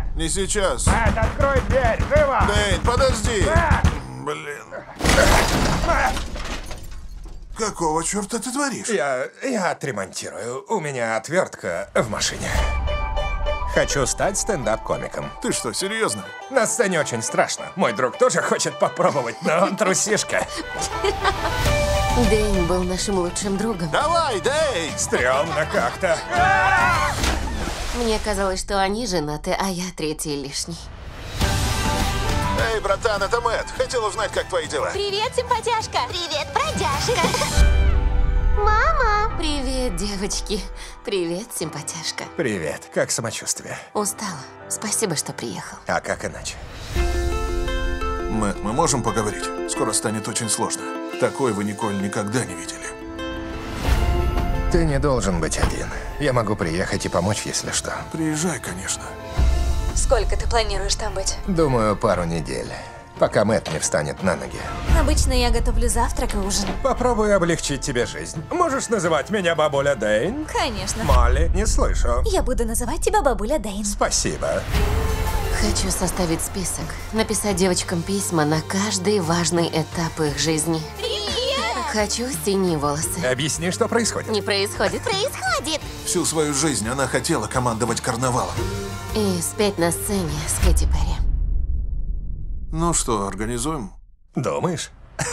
Мэтт! Не сейчас. Мэтт, открой дверь! Живо! Дэйн, подожди! Мэтт! Блин. Мэтт! Какого черта ты творишь? Я отремонтирую. У меня отвертка в машине. Хочу стать стендап-комиком. Ты что, серьезно? На сцене очень страшно. Мой друг тоже хочет попробовать, но он трусишка. Дэйн был нашим лучшим другом. Давай, Дэйн! Стрёмно как-то. Мне казалось, что они женаты, а я третий лишний. Эй, братан, это Мэтт. Хотел узнать, как твои дела. Привет, симпатяшка. Привет, бродяжка. Мама. Привет, девочки. Привет, симпатяшка. Привет, как самочувствие? Устала. Спасибо, что приехал. А как иначе? Мэтт, мы можем поговорить? Скоро станет очень сложно. Такой вы, Николь, никогда не видели. Ты не должен быть один. Я могу приехать и помочь, если что. Приезжай, конечно. Сколько ты планируешь там быть? Думаю, пару недель. Пока Мэтт не встанет на ноги. Обычно я готовлю завтрак и ужин. Попробую облегчить тебе жизнь. Можешь называть меня бабуля Дэйн? Конечно. Молли, не слышу. Я буду называть тебя бабуля Дэйн. Спасибо. Хочу составить список. Написать девочкам письма на каждый важный этап их жизни. Привет! Хочу синие волосы. Объясни, что происходит. Не происходит. Происходит. Всю свою жизнь она хотела командовать карнавалом. И спеть на сцене с Кэти Перри. Ну что, организуем? Думаешь?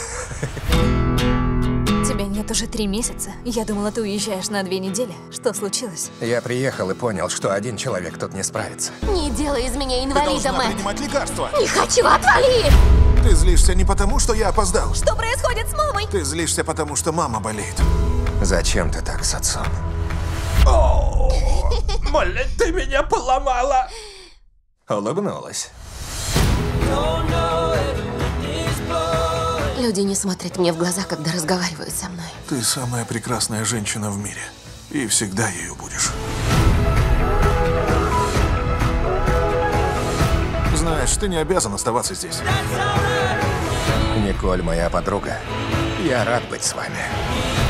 Тебя нет уже 3 месяца. Я думала, ты уезжаешь на 2 недели. Что случилось? Я приехал и понял, что один человек тут не справится. Не делай из меня Ты инвалида, должна Мэтт. принимать лекарства. Не хочу, отвали! Ты злишься не потому, что я опоздал. Что происходит с мамой? Ты злишься, потому что мама болеет. Зачем ты так с отцом? Молли, ты меня поломала! Улыбнулась. Люди не смотрят мне в глаза, когда разговаривают со мной. Ты самая прекрасная женщина в мире. И всегда ею будешь. Знаешь, ты не обязан оставаться здесь. Николь моя подруга. Я рад быть с вами.